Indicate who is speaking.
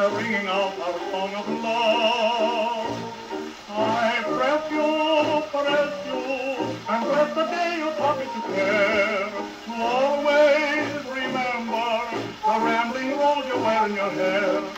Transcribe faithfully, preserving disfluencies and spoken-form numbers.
Speaker 1: are ringing out our song of love. I press you, caress you, and bless the day you taught me to care. To always remember the rambling road you wear in your hair.